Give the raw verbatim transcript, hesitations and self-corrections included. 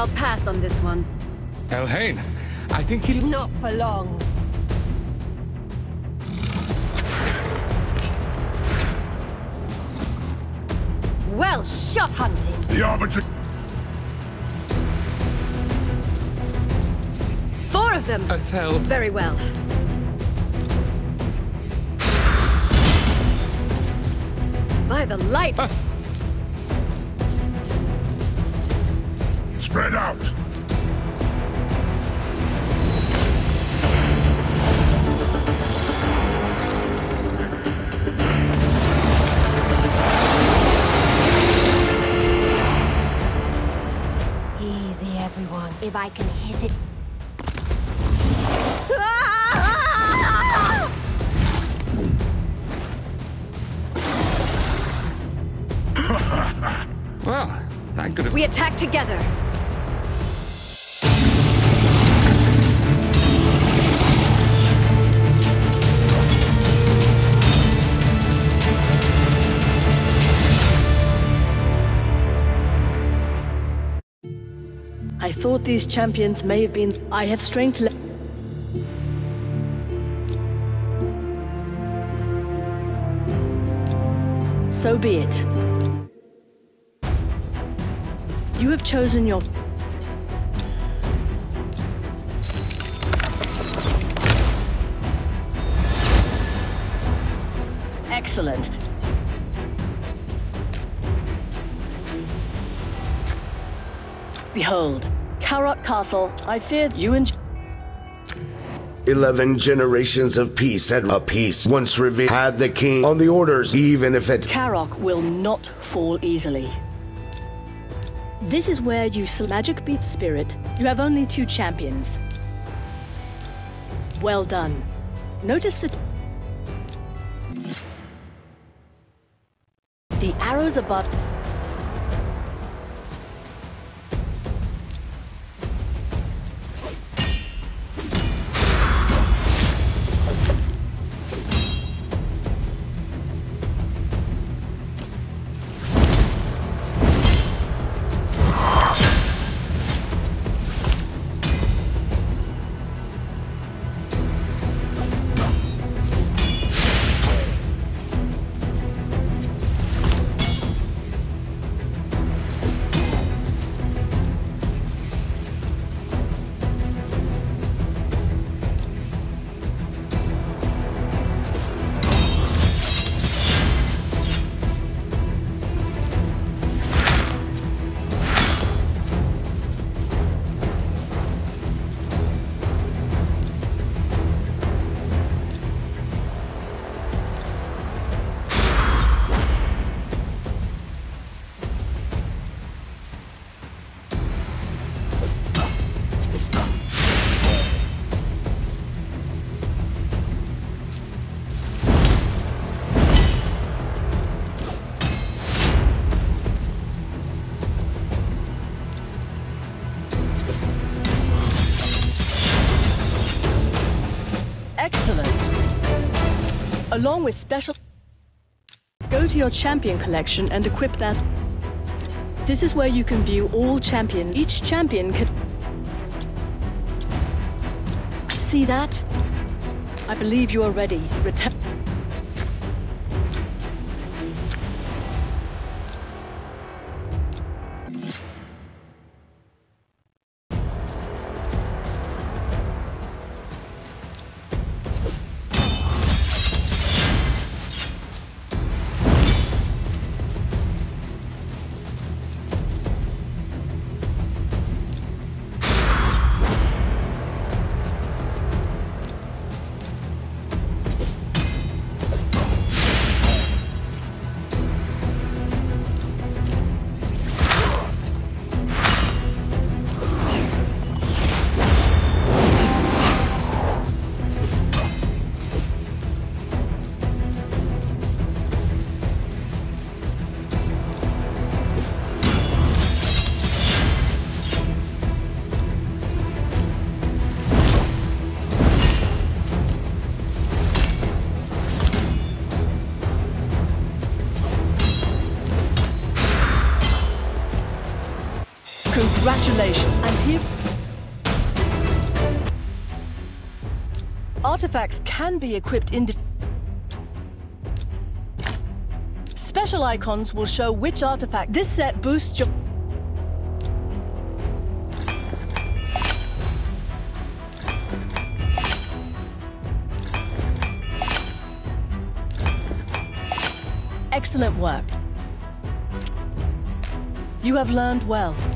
I'll pass on this one. Elhain, I think he'll... Not for long. Well shot, hunting. The Arbiter... Four of them. Athel. Very well. By the light. Ah. Spread out! Easy, everyone. If I can hit it... Well, thank goodness. We attack together. I thought these champions may have been... I have strength left. So be it. You have chosen your... Excellent. Behold, Karok Castle. I feared you and... Eleven generations of peace had a peace once revealed had the king on the orders, even if it... Karok will not fall easily. This is where you sl- magic beats spirit. You have only two champions. Well done. Notice that the arrows above... Along with special... Go to your champion collection and equip that. This is where you can view all champions. Each champion can... See that? I believe you are ready. Return... Congratulations. And here... Artifacts can be equipped in... Special icons will show which artifact. This set boosts your... Excellent work. You have learned well.